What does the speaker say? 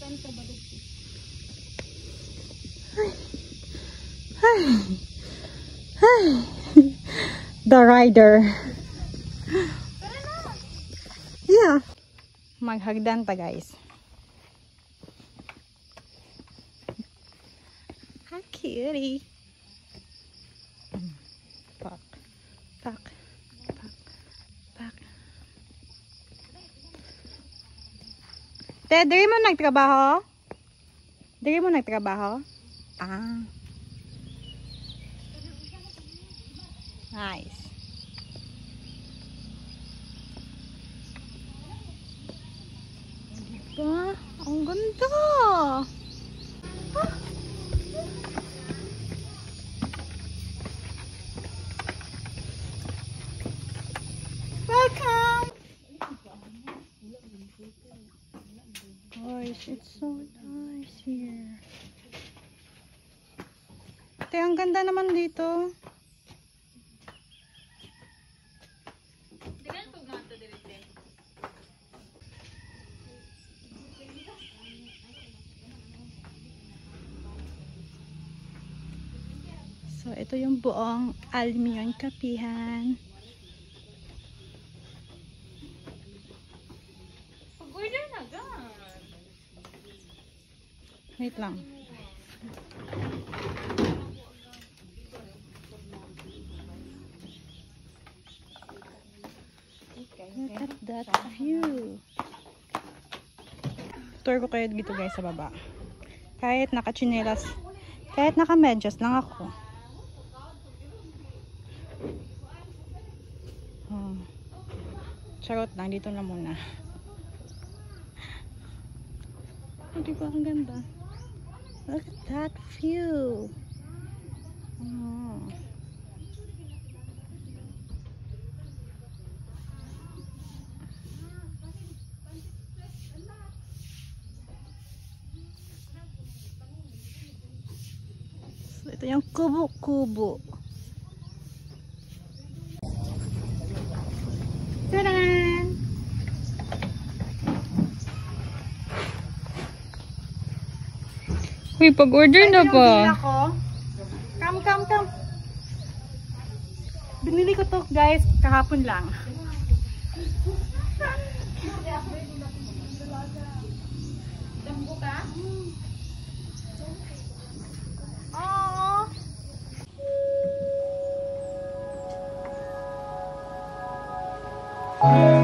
The rider. Yeah. Maghagdan ta guys. How cutie. Pak. Pak. Pak. Pak. Te, diri mo nagtrabaho? Diri mo nagtrabaho? Ah. Nice. Diba? Ang ganda. Ah. Welcome. Guys, it's so nice here. Ate, ang ganda naman dito. So, ito yung buong Alimyon Kapehan. Pag-order na gan. Wait lang. Look at that view. Tour ko kayo dito guys sa baba. Kahit naka-chinelas, kahit naka-medyas lang ako. Oh. Charot lang, dito na muna. Oh, diba ang ganda? Look at that view. Oh. So, ito yung kubo-kubo. Taran! Uy, pag-order na ba? Come. Binili ko to guys kahapon lang. Dambo ka? Oh.